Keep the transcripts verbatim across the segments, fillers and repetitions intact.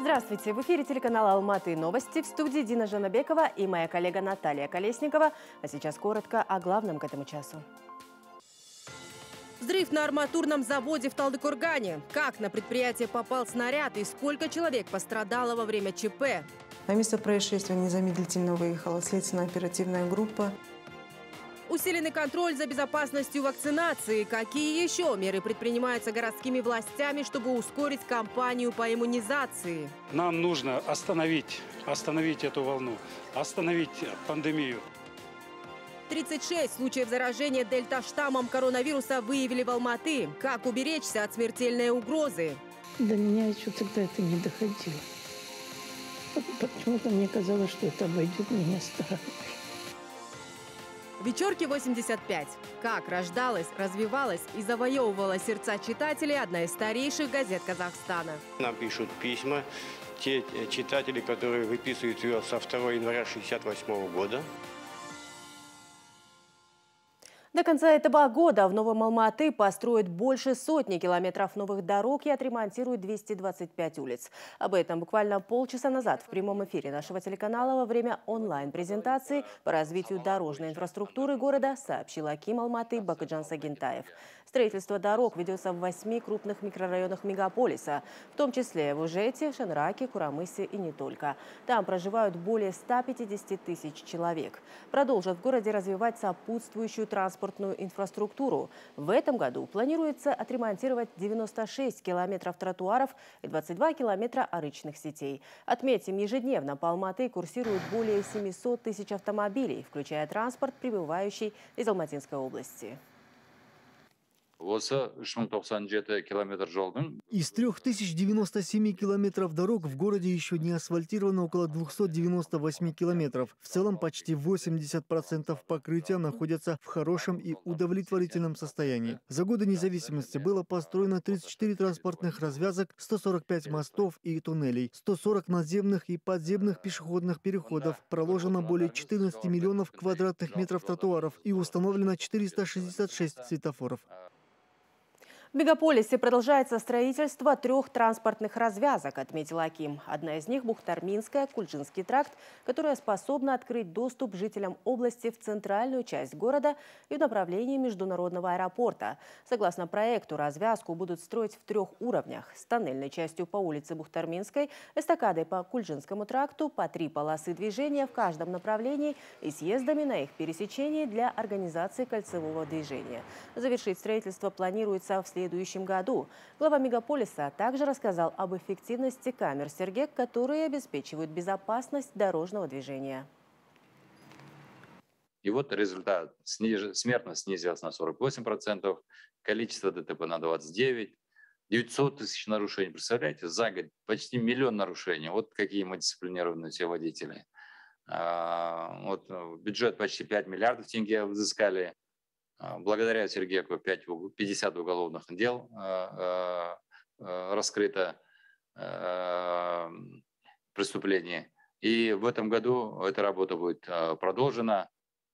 Здравствуйте! В эфире телеканала «Алматы новости», в студии Дина Жанабекова и моя коллега Наталья Колесникова. А сейчас коротко о главном к этому часу. Взрыв на арматурном заводе в Талдыкургане. Как на предприятие попал снаряд и сколько человек пострадало во время ЧП? На место происшествия незамедлительно выехала следственно-оперативная группа. Усиленный контроль за безопасностью вакцинации. Какие еще меры предпринимаются городскими властями, чтобы ускорить кампанию по иммунизации? Нам нужно остановить, остановить эту волну, остановить пандемию. тридцать шесть случаев заражения дельта-штаммом коронавируса выявили в Алматы. Как уберечься от смертельной угрозы? До меня еще тогда это не доходило. Почему-то мне казалось, что это обойдет меня стороной. Вечерки восемьдесят пять. Как рождалась, развивалась и завоевывала сердца читателей одна из старейших газет Казахстана. Нам пишут письма те читатели, которые выписывают ее со второго января шестьдесят восьмого года. До конца этого года в Новом Алма-Аты построят больше сотни километров новых дорог и отремонтируют двести двадцать пять улиц. Об этом буквально полчаса назад в прямом эфире нашего телеканала во время онлайн-презентации по развитию дорожной инфраструктуры города сообщил аким Алматы Бакытжан Сагентаев. Строительство дорог ведется в восьми крупных микрорайонах мегаполиса, в том числе в Ужете, Шанраке, Курамысе и не только. Там проживают более ста пятидесяти тысяч человек. Продолжат в городе развивать сопутствующую транспортную инфраструктуру. В этом году планируется отремонтировать девяносто шесть километров тротуаров и двадцать два километра арычных сетей. Отметим, ежедневно по Алматы курсируют более семисот тысяч автомобилей, включая транспорт, прибывающий из Алматинской области. Из трёх тысяч девяноста семи километров дорог в городе еще не асфальтировано около двухсот девяноста восьми километров. В целом почти восемьдесят процентов покрытия находятся в хорошем и удовлетворительном состоянии. За годы независимости было построено тридцать четыре транспортных развязок, сто сорок пять мостов и туннелей, сто сорок наземных и подземных пешеходных переходов, проложено более четырнадцати миллионов квадратных метров тротуаров и установлено четыреста шестьдесят шесть светофоров. В мегаполисе продолжается строительство трех транспортных развязок, отметил аким. Одна из них – Бухтарминская, Кульджинский тракт, которая способна открыть доступ жителям области в центральную часть города и в направлении международного аэропорта. Согласно проекту, развязку будут строить в трех уровнях – с тоннельной частью по улице Бухтарминской, эстакадой по Кульджинскому тракту, по три полосы движения в каждом направлении и съездами на их пересечении для организации кольцевого движения. Завершить строительство планируется в следующем В следующем году. Глава мегаполиса также рассказал об эффективности камер Сергек, которые обеспечивают безопасность дорожного движения. И вот результат. Сниж... Смертность снизилась на сорок восемь процентов, количество ДТП на двадцать девять процентов, девятьсот тысяч нарушений. Представляете, за год почти миллион нарушений. Вот какие мы дисциплинированные все водители. А, вот, бюджет почти пять миллиардов тенге взыскали. Благодаря Сергеку пятьдесят уголовных дел э, э, раскрыто э, преступлений. И в этом году эта работа будет э, продолжена.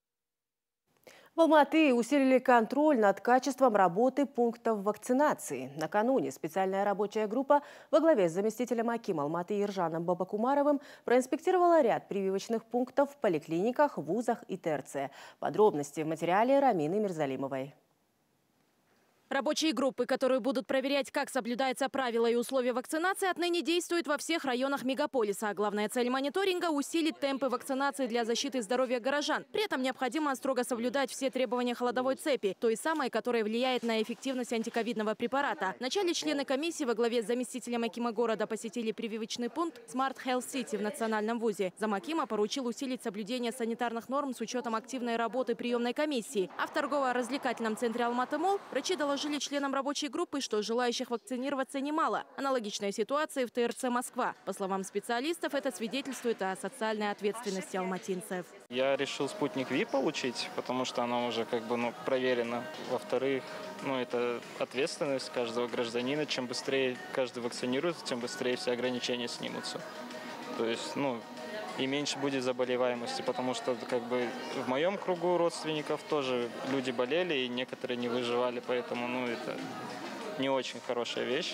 В Алма-Аты усилили контроль над качеством работы пунктов вакцинации. Накануне специальная рабочая группа во главе с заместителем акима Алматы Ержаном Бабакумаровым проинспектировала ряд прививочных пунктов в поликлиниках, вузах и ТРЦ. Подробности в материале Рамины Мирзалимовой. Рабочие группы, которые будут проверять, как соблюдаются правила и условия вакцинации, отныне действуют во всех районах мегаполиса. Главная цель мониторинга – усилить темпы вакцинации для защиты здоровья горожан. При этом необходимо строго соблюдать все требования холодовой цепи, той самой, которая влияет на эффективность антиковидного препарата. Вначале члены комиссии во главе с заместителем акима города посетили прививочный пункт Smart Health City в Национальном вузе. Зам акима поручил усилить соблюдение санитарных норм с учетом активной работы приемной комиссии. А в торгово-развлекательном центре Алматы Молл врачи доложили членам рабочей группы, что желающих вакцинироваться немало. Аналогичная ситуация в ТРЦ Москва. По словам специалистов, это свидетельствует о социальной ответственности алматинцев. Я решил спутник Ви получить, потому что она уже как бы ну, проверена. Во-вторых, ну, это ответственность каждого гражданина. Чем быстрее каждый вакцинируется, тем быстрее все ограничения снимутся. То есть, ну, и меньше будет заболеваемости, потому что как бы в моем кругу родственников тоже люди болели, и некоторые не выживали, поэтому ну, это не очень хорошая вещь.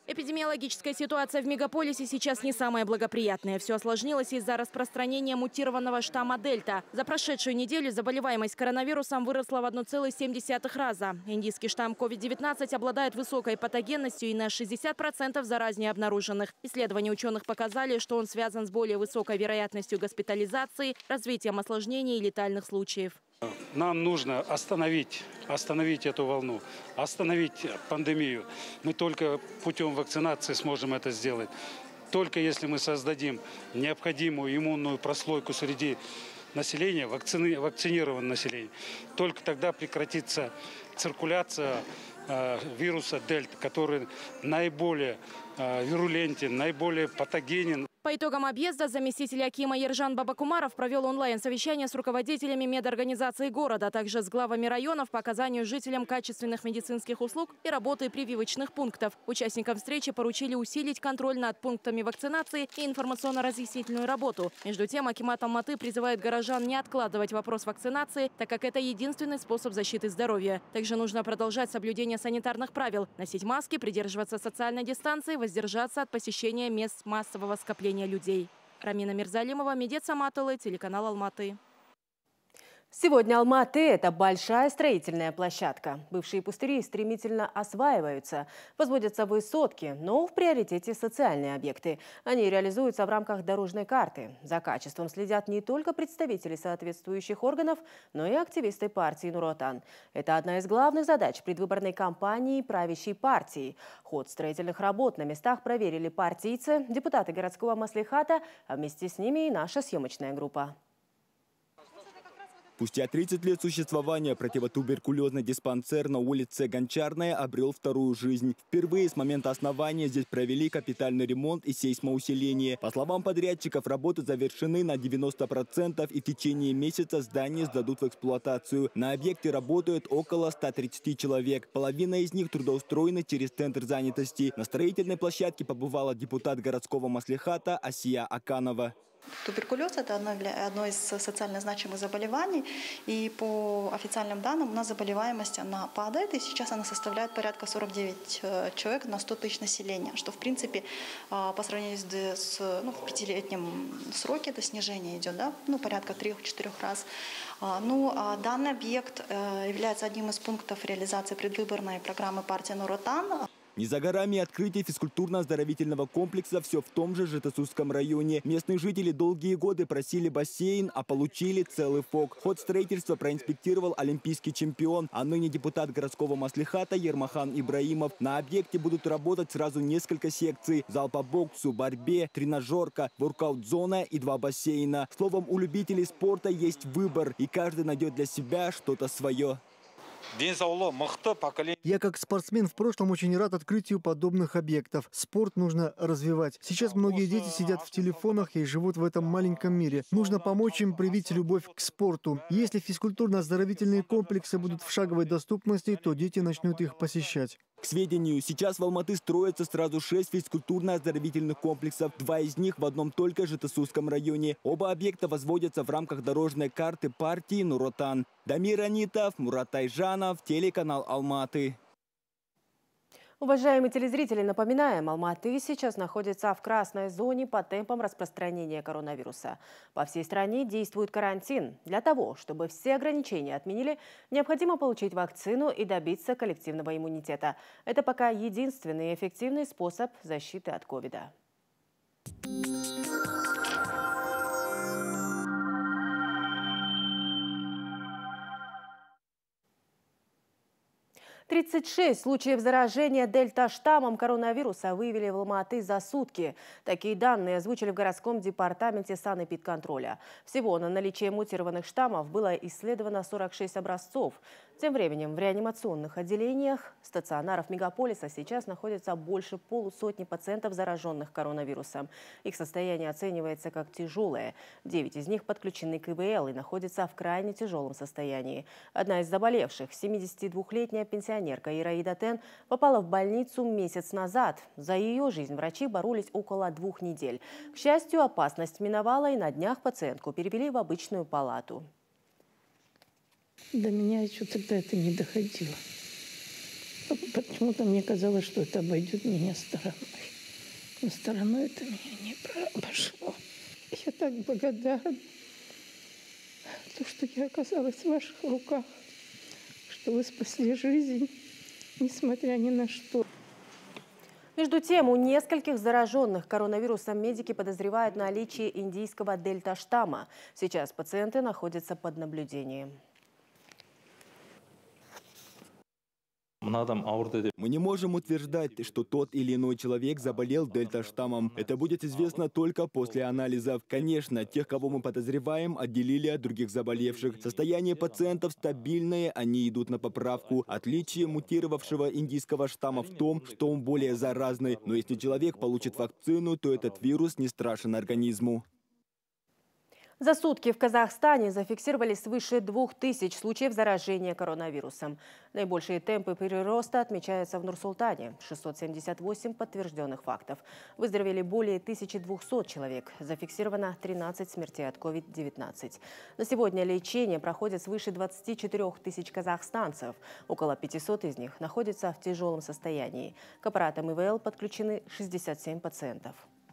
Эпидемиологическая ситуация в мегаполисе сейчас не самая благоприятная. Все осложнилось из-за распространения мутированного штамма Дельта. За прошедшую неделю заболеваемость коронавирусом выросла в один целых семь десятых раза. Индийский штамм ковид девятнадцать обладает высокой патогенностью и на шестьдесят процентов заразнее обнаруженных. Исследования ученых показали, что он связан с более высокой вероятностью госпитализации, развитием осложнений и летальных случаев. Нам нужно остановить, остановить эту волну, остановить пандемию. Мы только путем вакцинации сможем это сделать. Только если мы создадим необходимую иммунную прослойку среди населения, вакцини, вакцинированного населения, только тогда прекратится циркуляция э, вируса Дельта, который наиболее э, вирулентен, наиболее патогенен. По итогам объезда заместитель акима Ержан Бабакумаров провел онлайн-совещание с руководителями медорганизаций города, а также с главами районов по оказанию жителям качественных медицинских услуг и работы прививочных пунктов. Участникам встречи поручили усилить контроль над пунктами вакцинации и информационно-разъяснительную работу. Между тем, акимат Алматы призывает горожан не откладывать вопрос вакцинации, так как это единственный способ защиты здоровья. Также нужно продолжать соблюдение санитарных правил, носить маски, придерживаться социальной дистанции, воздержаться от посещения мест массового скопления людей. Рамина Мирзалимова, Медет Саматулы, телеканал Алматы. Сегодня Алматы – это большая строительная площадка. Бывшие пустыри стремительно осваиваются. Возводятся высотки, но в приоритете социальные объекты. Они реализуются в рамках дорожной карты. За качеством следят не только представители соответствующих органов, но и активисты партии Нур-Отан. Это одна из главных задач предвыборной кампании правящей партии. Ход строительных работ на местах проверили партийцы, депутаты городского маслихата, а вместе с ними и наша съемочная группа. Спустя тридцать лет существования противотуберкулезный диспансер на улице Гончарная обрел вторую жизнь. Впервые с момента основания здесь провели капитальный ремонт и сейсмоусиление. По словам подрядчиков, работы завершены на девяносто процентов и в течение месяца здание сдадут в эксплуатацию. На объекте работают около ста тридцати человек. Половина из них трудоустроены через центр занятости. На строительной площадке побывала депутат городского маслихата Асия Аканова. Туберкулез – это одно, одно из социально значимых заболеваний. И по официальным данным у нас заболеваемость она падает. И сейчас она составляет порядка сорок девять человек на сто тысяч населения. Что, в принципе, по сравнению с ну, в пятилетнем сроке это снижение идет, да? Ну, порядка трех-четырех раз. Ну, данный объект является одним из пунктов реализации предвыборной программы партии Нур-Отан. Не за горами открытие физкультурно-оздоровительного комплекса все в том же Житасусском районе. Местные жители долгие годы просили бассейн, а получили целый ФОК. Ход строительства проинспектировал олимпийский чемпион, а ныне депутат городского маслихата Ермахан Ибраимов. На объекте будут работать сразу несколько секций. Зал по боксу, борьбе, тренажерка, воркаут-зона и два бассейна. Словом, у любителей спорта есть выбор, и каждый найдет для себя что-то свое. Я как спортсмен в прошлом очень рад открытию подобных объектов. Спорт нужно развивать. Сейчас многие дети сидят в телефонах и живут в этом маленьком мире. Нужно помочь им привить любовь к спорту. Если физкультурно-оздоровительные комплексы будут в шаговой доступности, то дети начнут их посещать. К сведению, сейчас в Алматы строятся сразу шесть физкультурно-оздоровительных комплексов. Два из них в одном только Житасусском районе. Оба объекта возводятся в рамках дорожной карты партии Нур-Отан. Дамир Анитов, Мурат Тайжанов, телеканал Алматы. Уважаемые телезрители, напоминаем, Алматы сейчас находится в красной зоне по темпам распространения коронавируса. По всей стране действует карантин. Для того, чтобы все ограничения отменили, необходимо получить вакцину и добиться коллективного иммунитета. Это пока единственный эффективный способ защиты от ковида. тридцать шесть случаев заражения дельта-штаммом коронавируса выявили в Алматы за сутки. Такие данные озвучили в городском департаменте санэпидконтроля. Всего на наличие мутированных штаммов было исследовано сорок шесть образцов. Тем временем в реанимационных отделениях стационаров мегаполиса сейчас находится больше полусотни пациентов, зараженных коронавирусом. Их состояние оценивается как тяжелое. Девять из них подключены к ИВЛ и находятся в крайне тяжелом состоянии. Одна из заболевших, семидесятидвухлетняя пенсионерка Ираида Тен, попала в больницу месяц назад. За ее жизнь врачи боролись около двух недель. К счастью, опасность миновала, и на днях пациентку перевели в обычную палату. До меня еще тогда это не доходило. Почему-то мне казалось, что это обойдет меня стороной. Но стороной это меня не обошло. Я так благодарна, то, что я оказалась в ваших руках, что вы спасли жизнь, несмотря ни на что. Между тем, у нескольких зараженных коронавирусом медики подозревают наличие индийского дельта-штамма. Сейчас пациенты находятся под наблюдением. Мы не можем утверждать, что тот или иной человек заболел дельта-штаммом. Это будет известно только после анализов. Конечно, тех, кого мы подозреваем, отделили от других заболевших. Состояние пациентов стабильное, они идут на поправку. Отличие мутировавшего индийского штамма в том, что он более заразный. Но если человек получит вакцину, то этот вирус не страшен организму. За сутки в Казахстане зафиксировали свыше двух тысяч случаев заражения коронавирусом. Наибольшие темпы прироста отмечаются в Нур-Султане – шестьсот семьдесят восемь подтвержденных фактов. Выздоровели более тысячи двухсот человек. Зафиксировано тринадцать смертей от ковид девятнадцать. На сегодня лечение проходит свыше двадцати четырёх тысяч казахстанцев. Около пятисот из них находятся в тяжелом состоянии. К аппаратам ИВЛ подключены шестьдесят семь пациентов.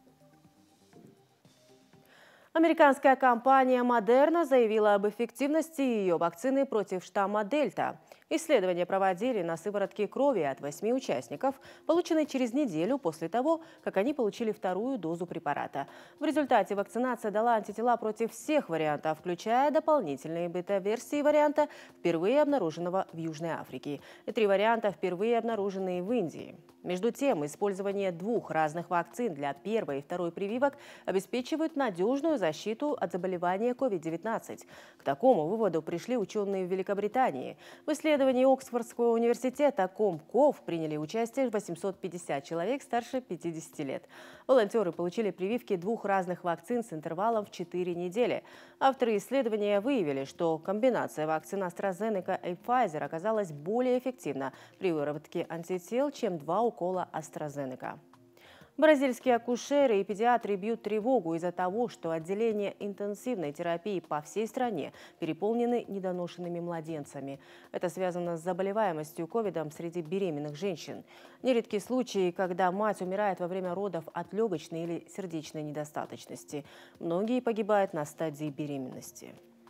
Американская компания Moderna заявила об эффективности ее вакцины против штамма Дельта. Исследования проводили на сыворотке крови от восьми участников, полученной через неделю после того, как они получили вторую дозу препарата. В результате вакцинация дала антитела против всех вариантов, включая дополнительные бета-версии варианта, впервые обнаруженного в Южной Африке, и три варианта, впервые обнаруженные в Индии. Между тем, использование двух разных вакцин для первой и второй прививок обеспечивает надежную защиту от заболевания ковид девятнадцать. К такому выводу пришли ученые в Великобритании. В исследовании Оксфордского университета Комков приняли участие восемьсот пятьдесят человек старше пятидесяти лет. Волонтеры получили прививки двух разных вакцин с интервалом в четыре недели. Авторы исследования выявили, что комбинация вакцин AstraZeneca и Pfizer оказалась более эффективна при выработке антител, чем два укола AstraZeneca. Бразильские акушеры и педиатры бьют тревогу из-за того, что отделения интенсивной терапии по всей стране переполнены недоношенными младенцами. Это связано с заболеваемостью ковидом среди беременных женщин. Нередки случаи, когда мать умирает во время родов от легочной или сердечной недостаточности. Многие погибают на стадии беременности.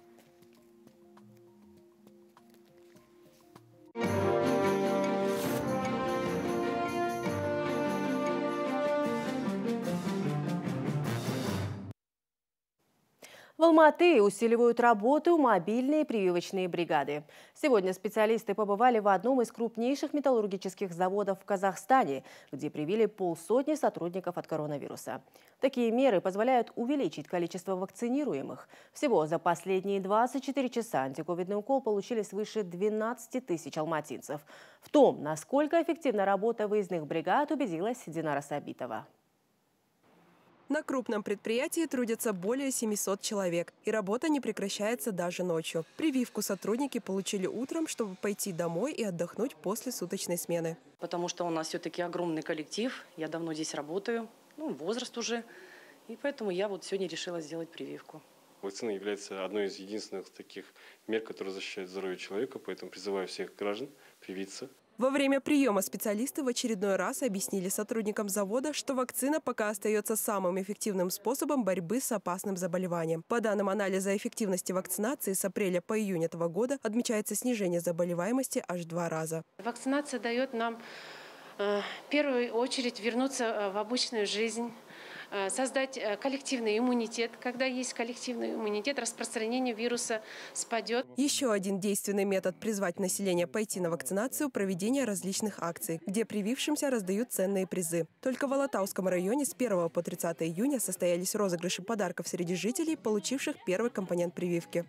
В Алматы усиливают работу мобильные прививочные бригады. Сегодня специалисты побывали в одном из крупнейших металлургических заводов в Казахстане, где привили полсотни сотрудников от коронавируса. Такие меры позволяют увеличить количество вакцинируемых. Всего за последние двадцать четыре часа антиковидный укол получили свыше двенадцати тысяч алматинцев. В том, насколько эффективна работа выездных бригад, убедилась Динара Сабитова. На крупном предприятии трудятся более семисот человек, и работа не прекращается даже ночью. Прививку сотрудники получили утром, чтобы пойти домой и отдохнуть после суточной смены. Потому что у нас все-таки огромный коллектив, я давно здесь работаю, ну, возраст уже, и поэтому я вот сегодня решила сделать прививку. Вакцина является одной из единственных таких мер, которые защищают здоровье человека, поэтому призываю всех граждан привиться. Во время приема специалисты в очередной раз объяснили сотрудникам завода, что вакцина пока остается самым эффективным способом борьбы с опасным заболеванием. По данным анализа эффективности вакцинации с апреля по июнь этого года отмечается снижение заболеваемости аж в два раза. Вакцинация дает нам э, в первую очередь вернуться в обычную жизнь, создать коллективный иммунитет. Когда есть коллективный иммунитет, распространение вируса спадет. Еще один действенный метод призвать население пойти на вакцинацию – проведение различных акций, где привившимся раздают ценные призы. Только в Алатауском районе с первого по тридцатое июня состоялись розыгрыши подарков среди жителей, получивших первый компонент прививки.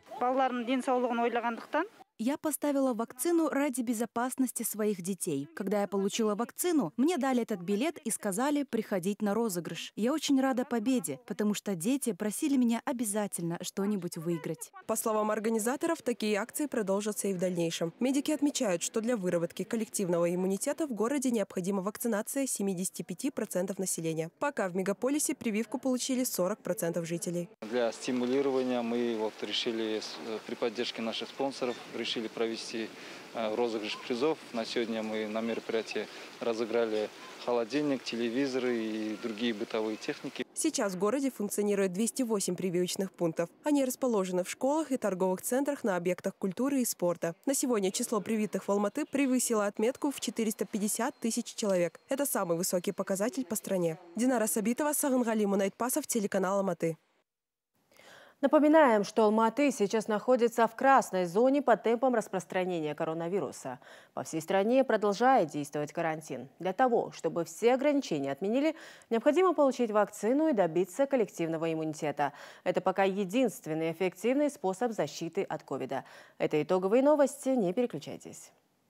Я поставила вакцину ради безопасности своих детей. Когда я получила вакцину, мне дали этот билет и сказали приходить на розыгрыш. Я очень рада победе, потому что дети просили меня обязательно что-нибудь выиграть. По словам организаторов, такие акции продолжатся и в дальнейшем. Медики отмечают, что для выработки коллективного иммунитета в городе необходима вакцинация семидесяти пяти процентов населения. Пока в мегаполисе прививку получили сорок процентов жителей. Для стимулирования мы вот решили при поддержке наших спонсоров решили решили провести розыгрыш призов. На сегодня мы на мероприятии разыграли холодильник, телевизоры и другие бытовые техники. Сейчас в городе функционирует двести восемь прививочных пунктов. Они расположены в школах и торговых центрах, на объектах культуры и спорта. На сегодня число привитых в Алматы превысило отметку в четыреста пятьдесят тысяч человек. Это самый высокий показатель по стране. Динара Сабитова, Сагынгали Мунайтпасов, телеканал Алматы. Напоминаем, что Алматы сейчас находится в красной зоне по темпам распространения коронавируса. По всей стране продолжает действовать карантин. Для того, чтобы все ограничения отменили, необходимо получить вакцину и добиться коллективного иммунитета. Это пока единственный эффективный способ защиты от ковида. Это итоговые новости, не переключайтесь.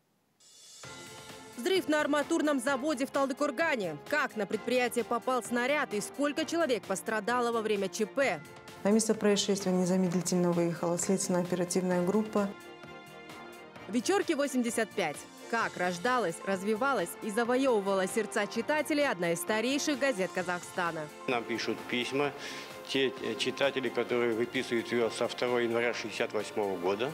Взрыв на арматурном заводе в Талдыкургане. Как на предприятие попал снаряд и сколько человек пострадало во время ЧП? На место происшествия незамедлительно выехала следственно-оперативная группа. Вечерки восемьдесят пять. Как рождалась, развивалась и завоевывала сердца читателей одна из старейших газет Казахстана. Нам пишут письма те читатели, которые выписывают ее со второго января шестьдесят восьмого года.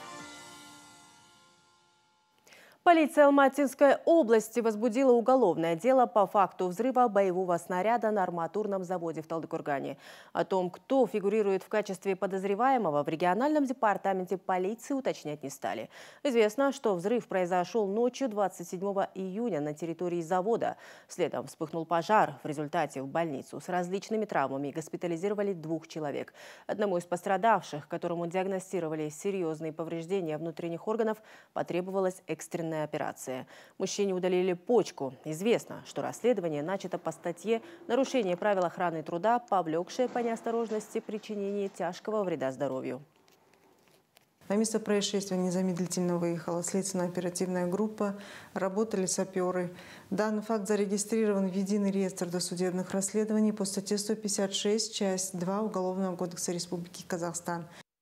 Полиция Алматинской области возбудила уголовное дело по факту взрыва боевого снаряда на арматурном заводе в Талдыкургане. О том, кто фигурирует в качестве подозреваемого, в региональном департаменте полиции уточнять не стали. Известно, что взрыв произошел ночью двадцать седьмого июня на территории завода. Следом вспыхнул пожар. В результате в больницу с различными травмами госпитализировали двух человек. Одному из пострадавших, которому диагностировали серьезные повреждения внутренних органов, потребовалась экстренная операция. Мужчине удалили почку. Известно, что расследование начато по статье «Нарушение правил охраны труда, повлекшее по неосторожности причинение тяжкого вреда здоровью». На место происшествия незамедлительно выехала следственно-оперативная группа, работали саперы. Данный факт зарегистрирован в единый реестр досудебных расследований по статье сто пятьдесят шесть, часть два Уголовного кодекса Республики Казахстан.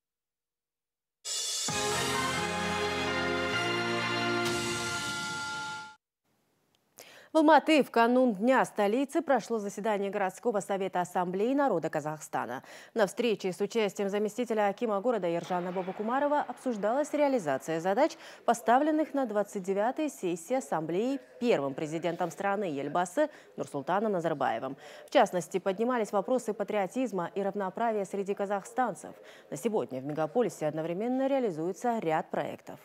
В Алматы в канун Дня столицы прошло заседание городского совета Ассамблеи народа Казахстана. На встрече с участием заместителя акима города Ержана Бабакумарова обсуждалась реализация задач, поставленных на двадцать девятой сессии Ассамблеи первым президентом страны Елбасы Нурсултаном Назарбаевым. В частности, поднимались вопросы патриотизма и равноправия среди казахстанцев. На сегодня в мегаполисе одновременно реализуется ряд проектов.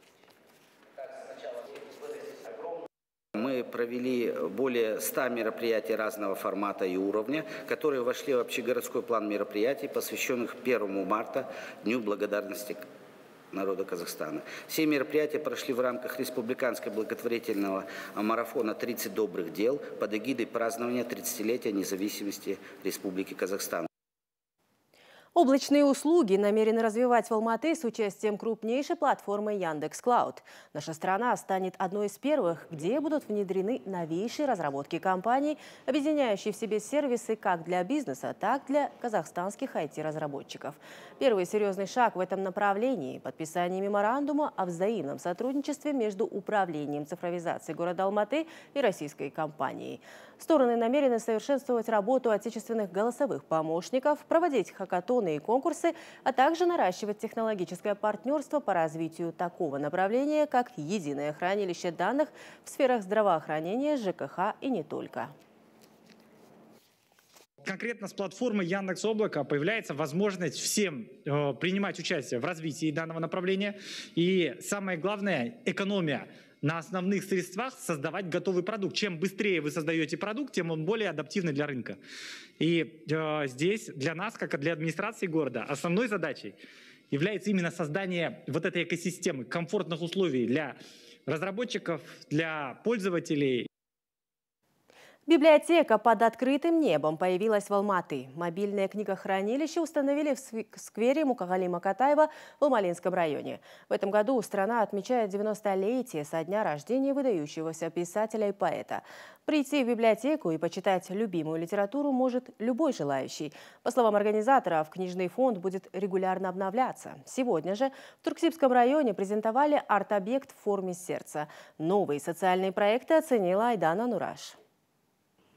Мы провели более ста мероприятий разного формата и уровня, которые вошли в общегородской план мероприятий, посвященных первому марта, Дню благодарности народа Казахстана. Все мероприятия прошли в рамках республиканского благотворительного марафона «тридцать добрых дел» под эгидой празднования тридцатилетия независимости Республики Казахстан. Облачные услуги намерены развивать в Алматы с участием крупнейшей платформы Яндекс.Клауд. Наша страна станет одной из первых, где будут внедрены новейшие разработки компаний, объединяющие в себе сервисы как для бизнеса, так и для казахстанских ай ти-разработчиков. Первый серьезный шаг в этом направлении – подписание меморандума о взаимном сотрудничестве между Управлением цифровизации города Алматы и российской компанией. Стороны намерены совершенствовать работу отечественных голосовых помощников, проводить хакатоны и конкурсы, а также наращивать технологическое партнерство по развитию такого направления, как единое хранилище данных в сферах здравоохранения, ЖКХ и не только. Конкретно с платформы Яндекс.Облако появляется возможность всем э, принимать участие в развитии данного направления. И самое главное – экономия. На основных средствах создавать готовый продукт. Чем быстрее вы создаете продукт, тем он более адаптивный для рынка. И э, здесь для нас, как и для администрации города, основной задачей является именно создание вот этой экосистемы, комфортных условий для разработчиков, для пользователей. Библиотека под открытым небом появилась в Алматы. Мобильное книгохранилище установили в сквере Мукагали Макатаева в Алмалинском районе. В этом году страна отмечает девяностолетие со дня рождения выдающегося писателя и поэта. Прийти в библиотеку и почитать любимую литературу может любой желающий. По словам организаторов, книжный фонд будет регулярно обновляться. Сегодня же в Турксибском районе презентовали арт-объект в форме сердца. Новые социальные проекты оценила Айдана Нураш.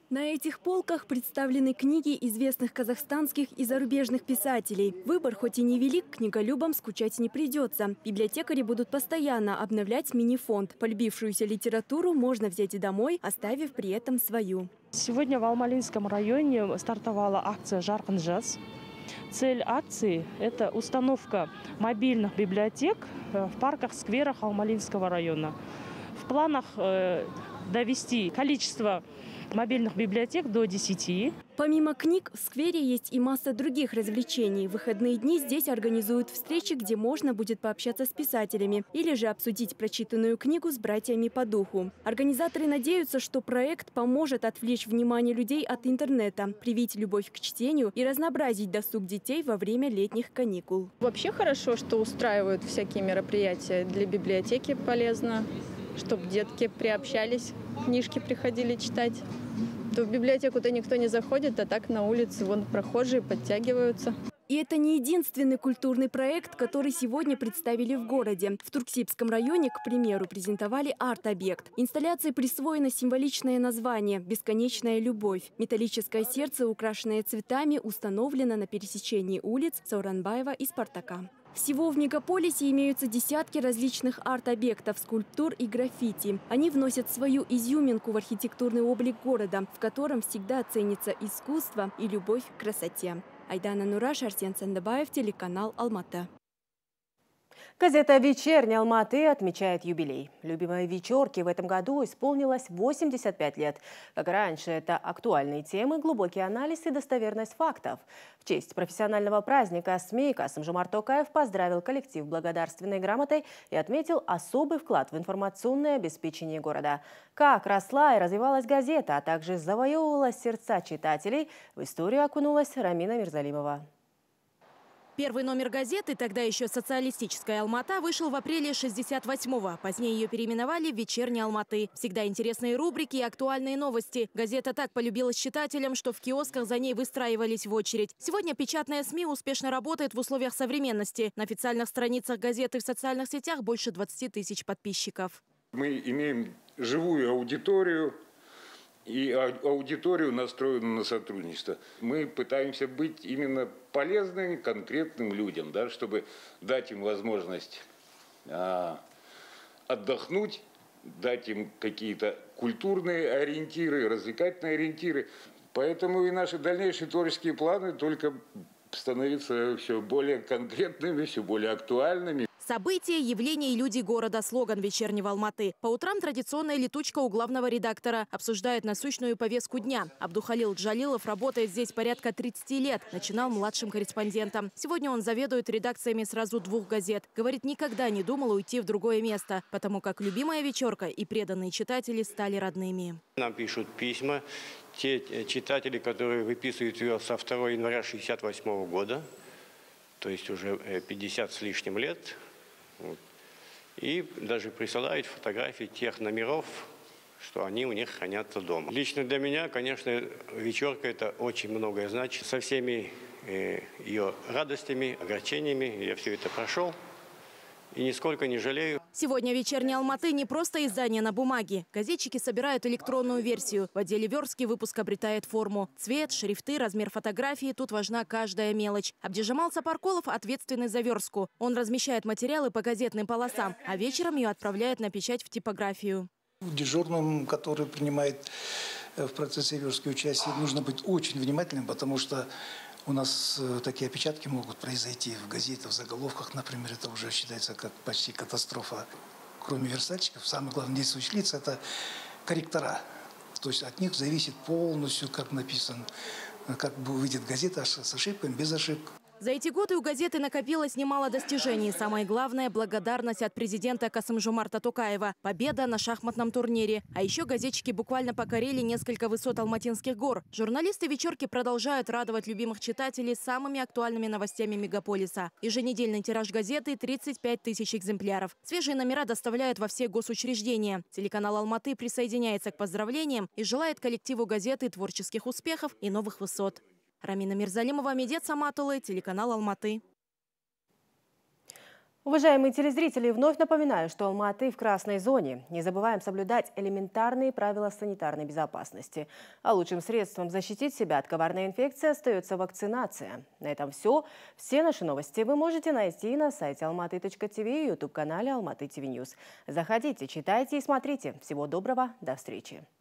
На этих полках представлены книги известных казахстанских и зарубежных писателей. Выбор хоть и невелик, книголюбам скучать не придется. Библиотекари будут постоянно обновлять мини-фонд. Полюбившуюся литературу можно взять и домой, оставив при этом свою. Сегодня в Алмалинском районе стартовала акция «Жаркын жаз». Цель акции – это установка мобильных библиотек в парках, скверах Алмалинского района. В планах довести количество мобильных библиотек до десяти. Помимо книг, в сквере есть и масса других развлечений. В выходные дни здесь организуют встречи, где можно будет пообщаться с писателями или же обсудить прочитанную книгу с братьями по духу. Организаторы надеются, что проект поможет отвлечь внимание людей от интернета, привить любовь к чтению и разнообразить досуг детей во время летних каникул. Вообще хорошо, что устраивают всякие мероприятия. Для библиотеки полезно, чтобы детки приобщались, книжки приходили читать. То в библиотеку-то никто не заходит, а так на улице вон прохожие подтягиваются. И это не единственный культурный проект, который сегодня представили в городе. В Турксибском районе, к примеру, презентовали арт-объект. Инсталляции присвоено символичное название «Бесконечная любовь». Металлическое сердце, украшенное цветами, установлено на пересечении улиц Сауранбаева и Спартака. Всего в мегаполисе имеются десятки различных арт-объектов, скульптур и граффити. Они вносят свою изюминку в архитектурный облик города, в котором всегда ценится искусство и любовь к красоте. Айдана Нураш, Арсен Сандабаев, телеканал Алматы. Газета «Вечерняя Алматы» отмечает юбилей. Любимой вечерке в этом году исполнилось восемьдесят пять лет. Как раньше, это актуальные темы, глубокий анализ и достоверность фактов. В честь профессионального праздника СМИ Касым-Жомарт Токаев поздравил коллектив благодарственной грамотой и отметил особый вклад в информационное обеспечение города. Как росла и развивалась газета, а также завоевывала сердца читателей, в историю окунулась Рамина Мирзалимова. Первый номер газеты, тогда еще «Социалистическая Алмата», вышел в апреле шестьдесят восьмого. Позднее ее переименовали в «Вечерняя Алматы». Всегда интересные рубрики и актуальные новости. Газета так полюбилась читателям, что в киосках за ней выстраивались в очередь. Сегодня печатная СМИ успешно работает в условиях современности. На официальных страницах газеты в социальных сетях больше двадцати тысяч подписчиков. Мы имеем живую аудиторию. И аудиторию настроена на сотрудничество. Мы пытаемся быть именно полезными конкретным людям, да, чтобы дать им возможность а, отдохнуть, дать им какие-то культурные ориентиры, развлекательные ориентиры. Поэтому и наши дальнейшие творческие планы только становятся все более конкретными, все более актуальными. События, явления и люди города – слоган «Вечернего Алматы». По утрам традиционная летучка у главного редактора. Обсуждает насущную повестку дня. Абдухалил Джалилов работает здесь порядка тридцати лет. Начинал младшим корреспондентом. Сегодня он заведует редакциями сразу двух газет. Говорит, никогда не думал уйти в другое место, потому как любимая вечерка и преданные читатели стали родными. Нам пишут письма те читатели, которые выписывают ее со второго января шестьдесят восьмого года, то есть уже пятьдесят с лишним лет. И даже присылают фотографии тех номеров, что они у них хранятся дома. Лично для меня, конечно, вечерка – это очень многое значит. Со всеми э, ее радостями, огорчениями я все это прошел. И нисколько не жалею. Сегодня «Вечерняя Алматы» не просто издание на бумаге. Газетчики собирают электронную версию. В отделе верстки выпуск обретает форму. Цвет, шрифты, размер фотографии – тут важна каждая мелочь. Абдижамал Сапаркулов ответственный за верстку. Он размещает материалы по газетным полосам, а вечером ее отправляет на печать в типографию. Дежурным, который принимает в процессе верстки участие, нужно быть очень внимательным, потому что у нас такие опечатки могут произойти в газетах, в заголовках, например, это уже считается как почти катастрофа. Кроме верстальщиков, самое главное действующие лица – это корректора. То есть от них зависит полностью, как написано, как выйдет газета с ошибками, без ошибок. За эти годы у газеты накопилось немало достижений. Самое главное – благодарность от президента Касым-Жомарта Токаева. Победа на шахматном турнире. А еще газетчики буквально покорили несколько высот алматинских гор. Журналисты «Вечерки» продолжают радовать любимых читателей самыми актуальными новостями мегаполиса. Еженедельный тираж газеты – тридцать пять тысяч экземпляров. Свежие номера доставляют во все госучреждения. Телеканал «Алматы» присоединяется к поздравлениям и желает коллективу газеты творческих успехов и новых высот. Рамина Мирзалимова, Медет Саматулы, телеканал Алматы. Уважаемые телезрители, вновь напоминаю, что Алма-Аты в красной зоне. Не забываем соблюдать элементарные правила санитарной безопасности. А лучшим средством защитить себя от коварной инфекции остается вакцинация. На этом все. Все наши новости вы можете найти на сайте алматы точка ти ви и ютуб-канале Алматы ти ви Ньюс. Заходите, читайте и смотрите. Всего доброго, до встречи.